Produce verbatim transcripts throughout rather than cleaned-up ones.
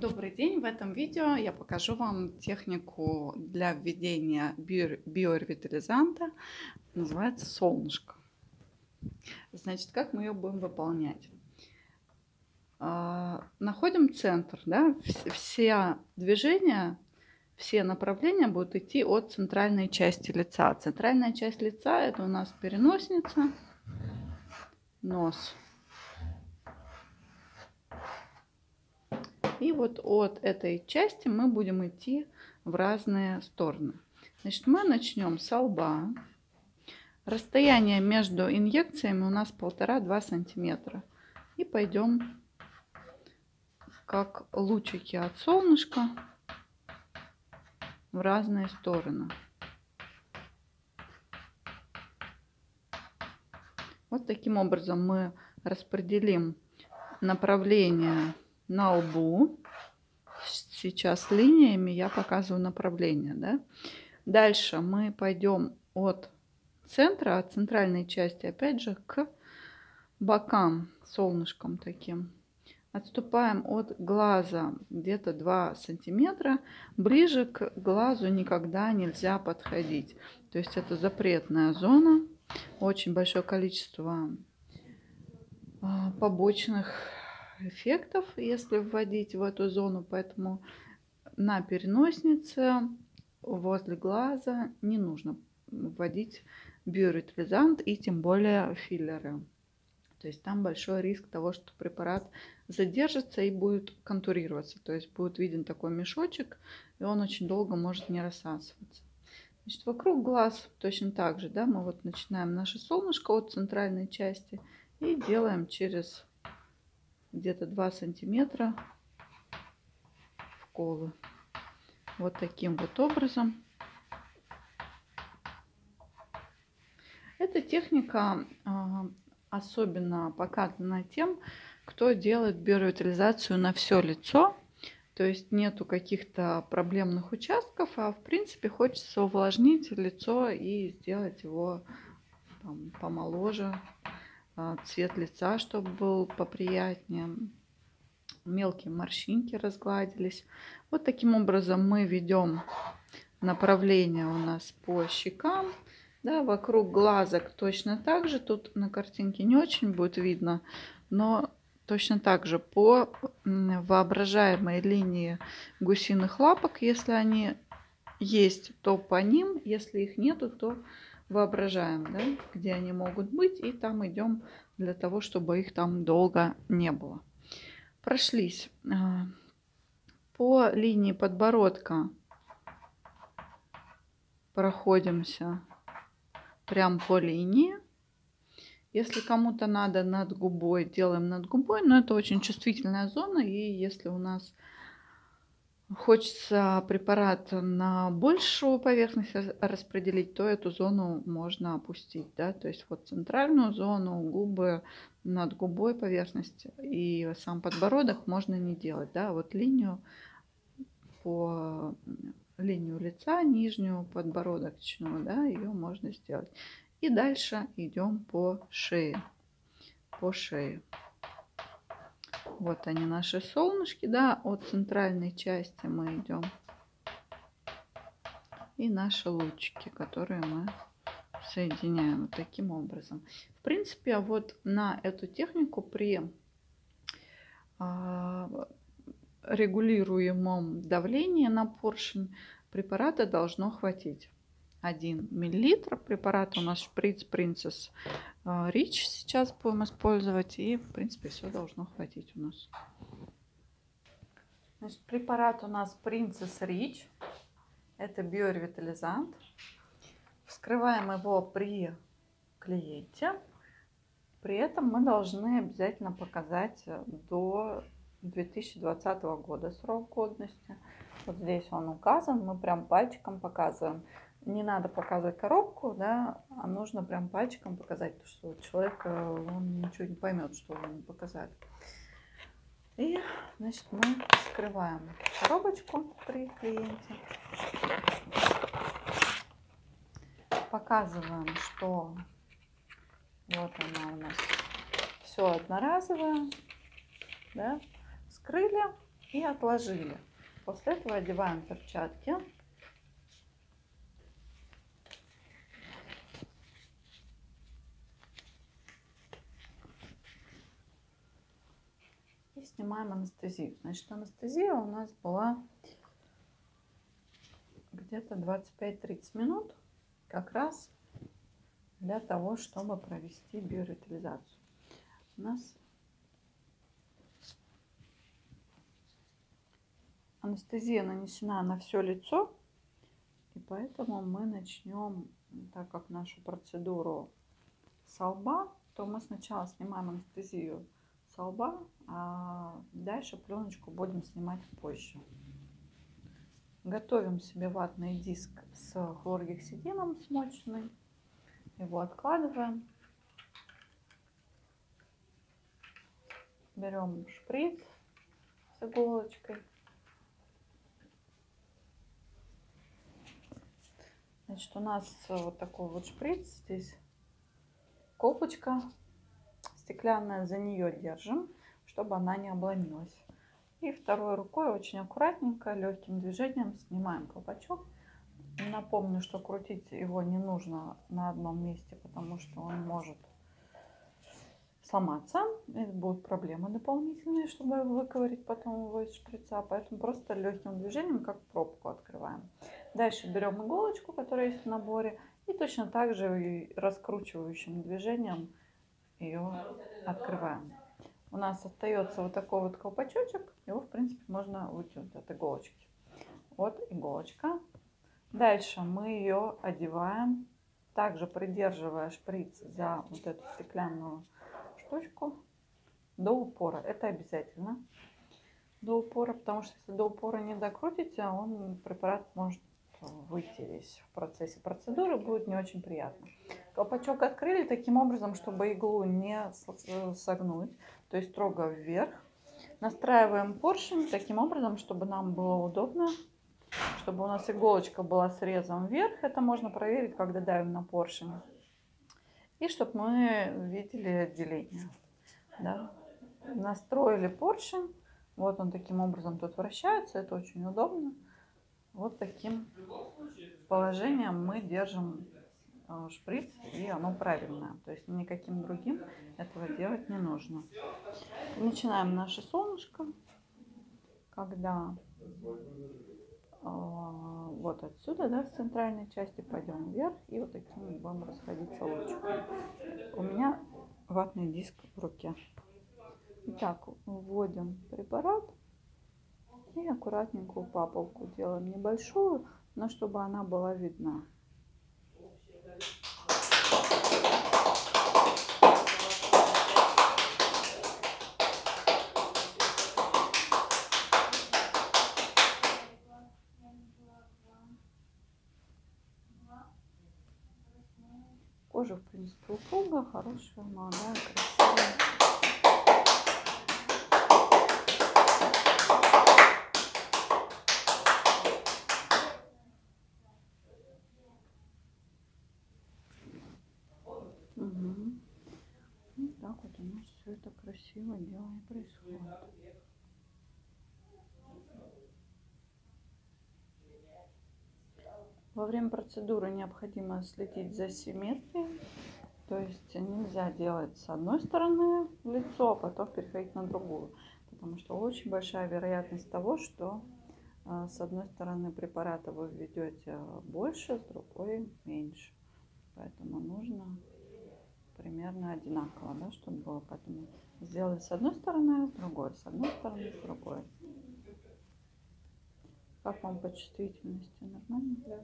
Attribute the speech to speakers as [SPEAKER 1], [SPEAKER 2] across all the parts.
[SPEAKER 1] Добрый день! В этом видео я покажу вам технику для введения биоревитализанта. Называется солнышко. Значит, как мы ее будем выполнять? Находим центр. Да? Все движения, все направления будут идти от центральной части лица. Центральная часть лица — это у нас переносица, нос. И вот от этой части мы будем идти в разные стороны. Значит, мы начнем с лба. Расстояние между инъекциями у нас полтора-два сантиметра. И пойдем как лучики от солнышка в разные стороны. Вот таким образом мы распределим направление на лбу. Сейчас линиями я показываю направление. Да? Дальше мы пойдем от центра, от центральной части, опять же, к бокам солнышком таким. Отступаем от глаза где-то два сантиметра. Ближе к глазу никогда нельзя подходить. То есть это запретная зона. Очень большое количество побочных эффектов, если вводить в эту зону, поэтому на переносице возле глаза не нужно вводить биоревитализант и тем более филлеры. То есть там большой риск того, что препарат задержится и будет контурироваться, то есть будет виден такой мешочек, и он очень долго может не рассасываться. Значит, вокруг глаз точно так же, да, мы вот начинаем наше солнышко от центральной части и делаем через где-то два сантиметра вколы. Вот таким вот образом. Эта техника особенно показана тем, кто делает биоревитализацию на все лицо. То есть нету каких-то проблемных участков, а в принципе хочется увлажнить лицо и сделать его там помоложе. Цвет лица, чтобы был поприятнее, мелкие морщинки разгладились. Вот таким образом мы ведем направление у нас по щекам, да, вокруг глазок точно так же. Тут на картинке не очень будет видно, но точно так же по воображаемой линии гусиных лапок, если они есть, то по ним, если их нету, то воображаем, да, где они могут быть, и там идем для того, чтобы их там долго не было. Прошлись по линии подбородка, проходимся прям по линии. Если кому-то надо над губой, делаем над губой, но это очень чувствительная зона, и если у нас хочется препарат на большую поверхность распределить, то эту зону можно опустить. Да? То есть вот центральную зону, губы, над губой поверхность и сам подбородок можно не делать. Да? Вот линию по линию лица, нижнюю подбородочную, да, ее можно сделать. И дальше идем по шее. По шее. Вот они, наши солнышки, да, от центральной части мы идем. И наши лучики, которые мы соединяем вот таким образом. В принципе, вот на эту технику при а, регулируемом давлении на поршень препарата должно хватить. один миллилитр. Препарат у нас шприц Princess Rich сейчас будем использовать. И в принципе все должно хватить у нас. Значит, препарат у нас Princess Rich. Это биоревитализант. Вскрываем его при клиенте. При этом мы должны обязательно показать до две тысячи двадцатого года срок годности. Вот здесь он указан. Мы прям пальчиком показываем. Не надо показывать коробку, да, а нужно прям пальчиком показать, потому что человек, он ничего не поймет, что вы ему показали. И, значит, мы вскрываем коробочку при клиенте. Показываем, что вот она у нас все одноразовая, да, вскрыли, и отложили. После этого одеваем перчатки. И снимаем анестезию. Значит, анестезия у нас была где-то двадцать пять-тридцать минут, как раз для того, чтобы провести биоревитализацию. У нас анестезия нанесена на все лицо, и поэтому мы начнем, так как нашу процедуру со лба, то мы сначала снимаем анестезию со лба, а дальше пленочку будем снимать позже. Готовим себе ватный диск с хлоргексидином смоченный. Его откладываем. Берем шприц с иголочкой. Значит, у нас вот такой вот шприц. Здесь колпочка стеклянная. За нее держим, чтобы она не обломилась. И второй рукой очень аккуратненько, легким движением снимаем колпачок. Напомню, что крутить его не нужно на одном месте, потому что он может сломаться. Это будут проблемы дополнительные, чтобы выковырить потом его из шприца. Поэтому просто легким движением, как пробку, открываем. Дальше берем иголочку, которая есть в наборе, и точно так же раскручивающим движением ее открываем. У нас остается вот такой вот колпачочек. Его, в принципе, можно вытянуть от иголочки. Вот иголочка. Дальше мы ее одеваем, также придерживая шприц за вот эту стеклянную штучку до упора. Это обязательно до упора, потому что если до упора не докрутите, он, препарат может выйти весь в процессе процедуры, будет не очень приятно. Колпачок открыли таким образом, чтобы иглу не согнуть, то есть строго вверх. Настраиваем поршень таким образом, чтобы нам было удобно, чтобы у нас иголочка была срезом вверх. Это можно проверить, когда давим на поршень. И чтобы мы видели отделение. Да. Настроили поршень. Вот он таким образом тут вращается. Это очень удобно. Вот таким положением мы держим шприц, и оно правильное. То есть никаким другим этого делать не нужно. Начинаем наше солнышко, когда э, вот отсюда, да, с центральной части пойдем вверх, и вот таким будем расходиться лучиком. У меня ватный диск в руке. Итак, вводим препарат и аккуратненькую папулку делаем небольшую, но чтобы она была видна. Кожа, в принципе, упругая, хорошая, молодая, красивая. Угу. Вот так вот у нас все это красиво дело и происходит. Во время процедуры необходимо следить за симметрией, то есть нельзя делать с одной стороны лицо, а потом переходить на другую, потому что очень большая вероятность того, что с одной стороны препарата вы введете больше, с другой меньше. Поэтому нужно примерно одинаково, да, чтобы было. Поэтому сделали с одной стороны, с другой, с одной стороны, с другой. Как вам по чувствительности? Нормально? Да.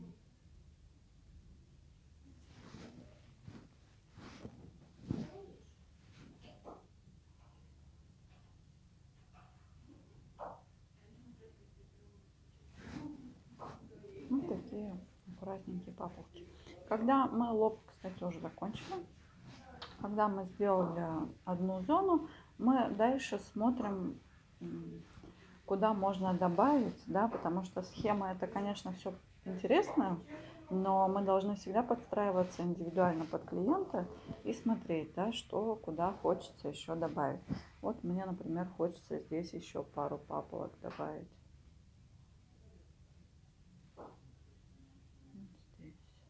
[SPEAKER 1] Вот такие аккуратненькие папулки. Когда мы лоб, кстати, уже закончили, когда мы сделали одну зону, мы дальше смотрим, куда можно добавить, да, потому что схема это, конечно, все интересно, но мы должны всегда подстраиваться индивидуально под клиента и смотреть, да, что куда хочется еще добавить. Вот мне, например, хочется здесь еще пару папулок добавить. Вот здесь.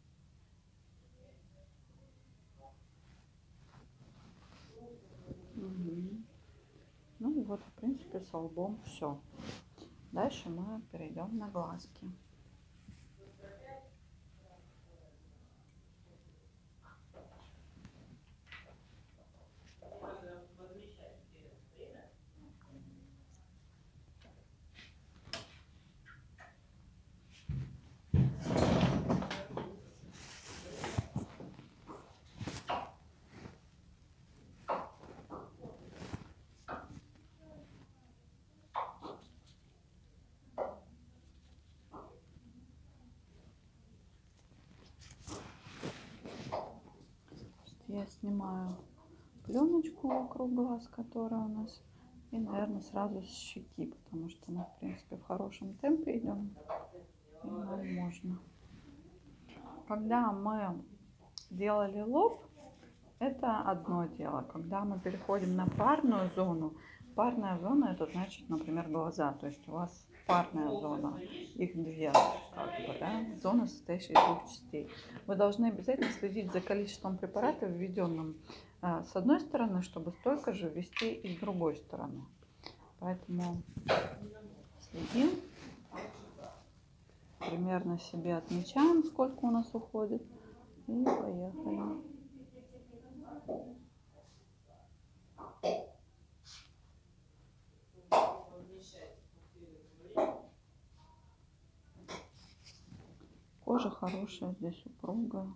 [SPEAKER 1] Угу. Ну вот, в принципе, с лбом все. Дальше мы перейдем на глазки. Я снимаю пленочку вокруг глаз, которая у нас, и, наверное, сразу с щеки, потому что мы, в принципе, в хорошем темпе идем, и нам можно. Когда мы делали лоб, это одно дело. Когда мы переходим на парную зону, парная зона — это значит, например, глаза, то есть у вас парная зона, их две, как бы, да, зона, состоящая из двух частей. Вы должны обязательно следить за количеством препаратов, введенным а, с одной стороны, чтобы столько же ввести и с другой стороны. Поэтому следим, примерно себе отмечаем, сколько у нас уходит, и поехали. Кожа хорошая, здесь упругая.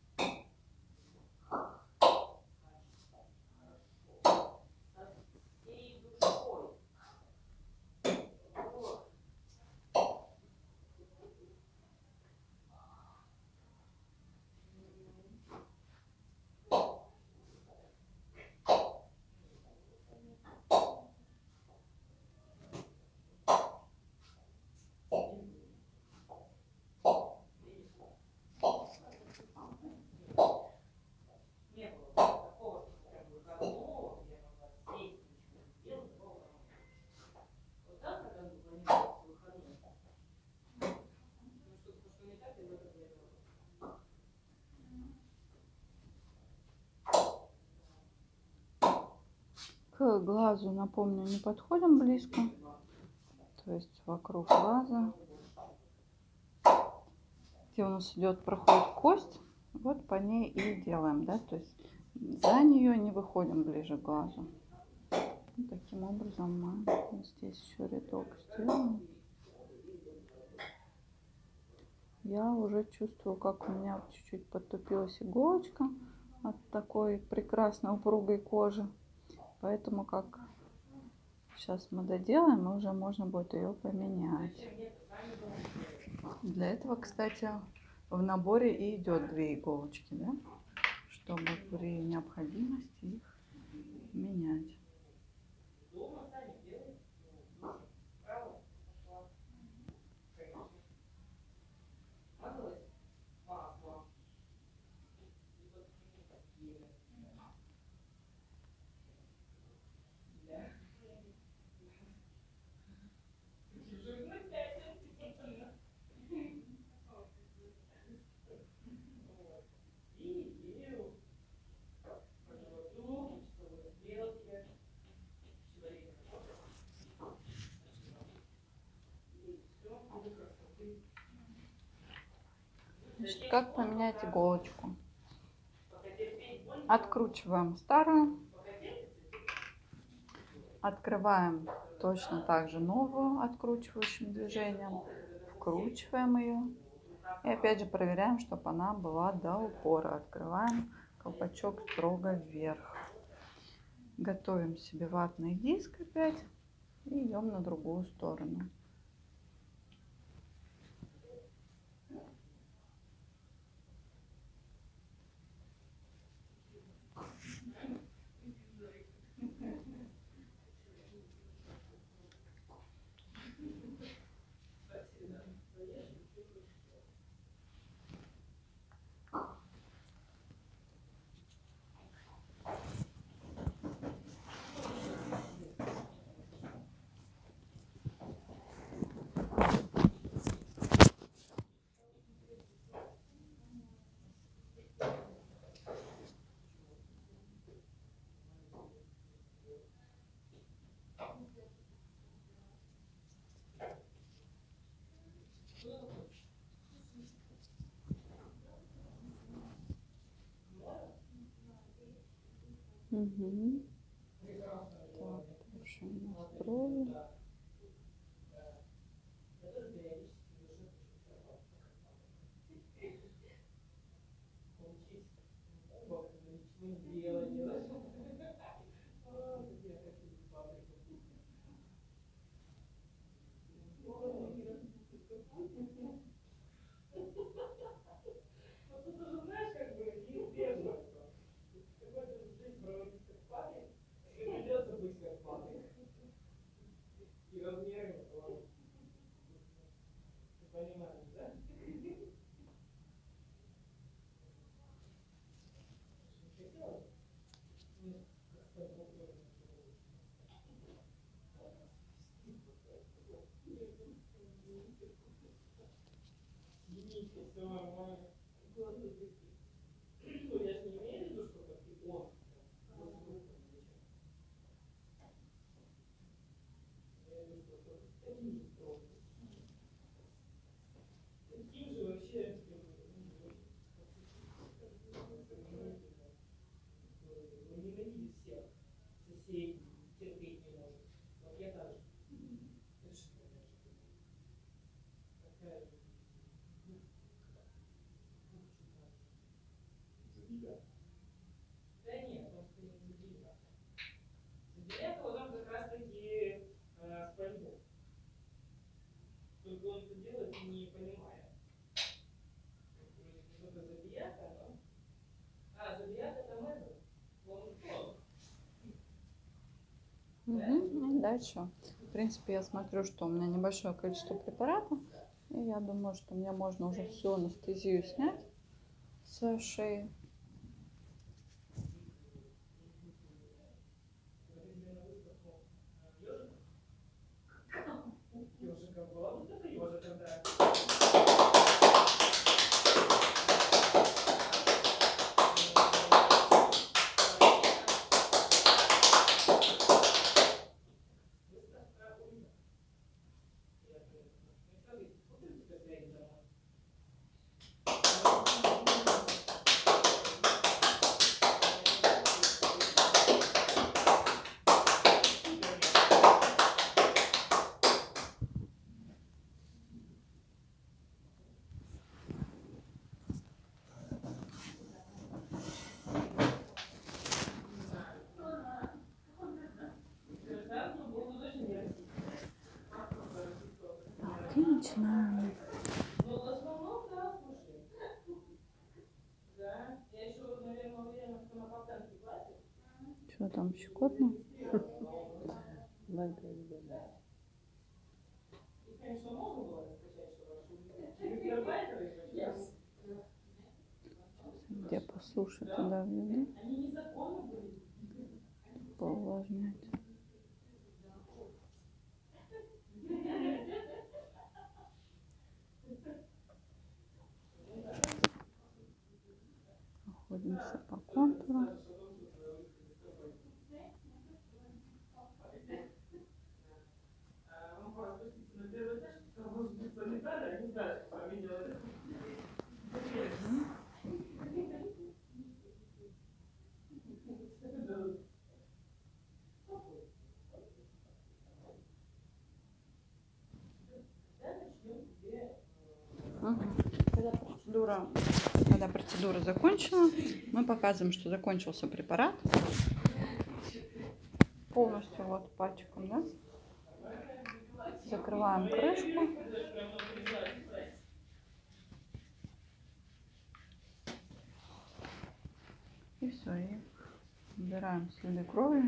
[SPEAKER 1] К глазу, напомню, не подходим близко, то есть вокруг глаза, где у нас идет, проходит кость, вот по ней и делаем, да, то есть за нее не выходим ближе к глазу. И таким образом мы здесь еще рядок сделаем. Я уже чувствую, как у меня чуть-чуть подтупилась иголочка от такой прекрасной упругой кожи. Поэтому, как сейчас мы доделаем, уже можно будет ее поменять. Для этого, кстати, в наборе и идет две иголочки, да? Чтобы при необходимости их менять. Значит, как поменять иголочку? Откручиваем старую, открываем точно так же новую откручивающим движением, вкручиваем ее и опять же проверяем, чтобы она была до упора. Открываем колпачок строго вверх. Готовим себе ватный диск опять и идем на другую сторону. Угу. Так, повышение брови. Угу. И дальше, в принципе, я смотрю, что у меня небольшое количество препарата, и я думаю, что мне можно уже всю анестезию снять с шеи. Так, и начинаем. Что там, щекотно? Где по суше туда введу, поувлажнять. Проходимся по контуру. Когда процедура, когда процедура закончена, мы показываем, что закончился препарат. Полностью вот пальчиком, да? Закрываем крышку. И все, и убираем следы крови.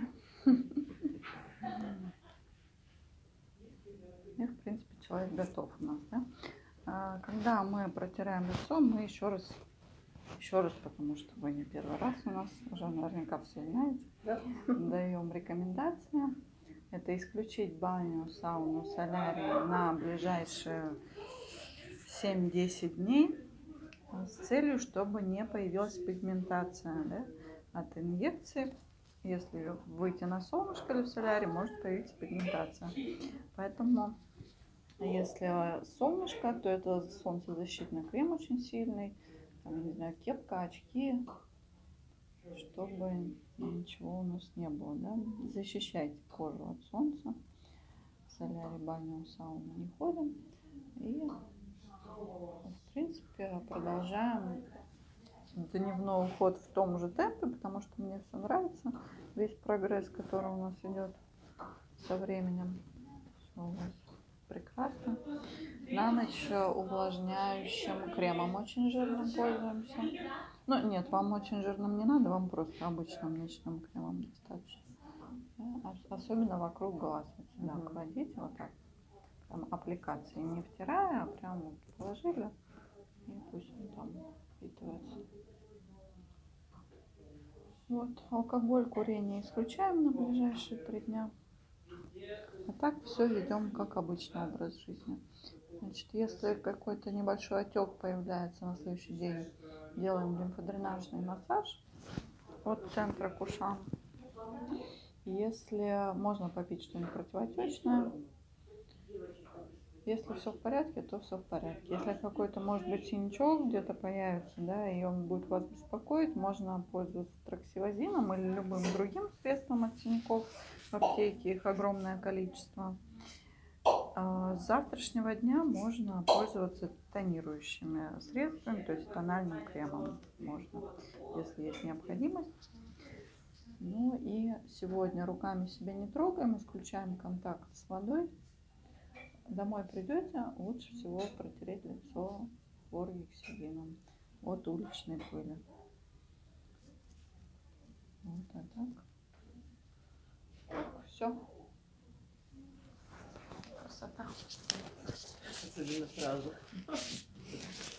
[SPEAKER 1] И, в принципе, человек готов у нас, да? Когда мы протираем лицо, мы еще раз, еще раз, потому что вы не первый раз у нас, уже наверняка все знаете, даем рекомендации. Это исключить баню, сауну, солярий на ближайшие семь-десять дней с целью, чтобы не появилась пигментация, да, от инъекции. Если выйти на солнышко или в солярий, может появиться пигментация. Поэтому, если солнышко, то это солнцезащитный крем очень сильный, там, не знаю, кепка, очки, чтобы ничего у нас не было, да. Защищайте кожу от солнца. В солярий, баню, сауну не ходим. И, в принципе, продолжаем дневной уход в том же темпе, потому что мне все нравится. Весь прогресс, который у нас идет со временем. Все у нас прекрасно. На ночь увлажняющим кремом очень жирным пользуемся. Ну, нет, вам очень жирным не надо, вам просто обычным ночным кремом достаточно. Да? Особенно вокруг глаз. Вот сюда
[SPEAKER 2] Мгм.
[SPEAKER 1] кладите, вот так. Там аппликации не втирая, а прям вот положили. И пусть он там впитывается. Вот, алкоголь, курение исключаем на ближайшие три дня. А так все ведем как обычный образ жизни. Значит, если какой-то небольшой отек появляется на следующий день, делаем лимфодренажный массаж от центра к ушам. Если можно попить что-нибудь противоотечное, если все в порядке, то все в порядке. Если какой-то, может быть, синячок где-то появится, да, и он будет вас беспокоить, можно пользоваться троксивозином или любым другим средством от синяков. В аптеке их огромное количество. С завтрашнего дня можно пользоваться тонирующими средствами, то есть тональным кремом можно, если есть необходимость. Ну и сегодня руками себя не трогаем, исключаем контакт с водой. Домой придете, лучше всего протереть лицо хлоргексидином от уличной пыли. Вот, а так. Все. Красота.
[SPEAKER 2] Особенно сразу.